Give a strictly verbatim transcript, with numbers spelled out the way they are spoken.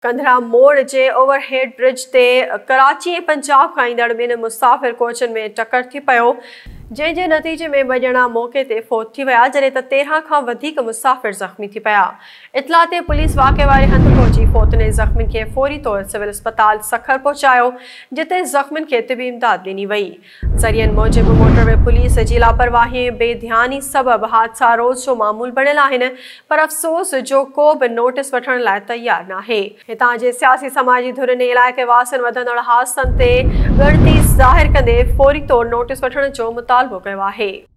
कंधरा मोड़ जे overhead bridge ते कराची ऐं पंजाब खां ईंदड़ ॿिनि मुसाफ़िर कोचनि में टकर थी पियो, जंहिंजे नतीजे में ॿ ॼणा मौक़े ते फ़ौत थी विया, जॾहिं त तेरहं खां वधीक मुसाफ़िर ज़ख़्मी थी पिया। इतला ते पुलिस वाक़े वारे हंधि पहुची फ़ौतने ज़ख़्मियुनि खे फ़ौरी तौर सिविल अस्पताल सखर पहुचायो, जिते ज़ख़्मियुनि खे तिबी इमदाद ॾिनी वई। ज़रियनि मूजिबि मोटरवे पुलिस जी लापरवाही ऐं बेध्यानी सबबि हादसा रोज़ जो मामूल बणियल आहिनि, पर अफ़सोस जो को बि नोटिस वठण लाइ तयार नाहे। हितां जे सियासी समाजी धुरनि इलाइक़े वासियुनि वधंदड़ हादसनि ते ॻणिती ज़ाहिर कंदे फ़ौरी तौर नोटिस वठण जो मुतालबो कयो आहे।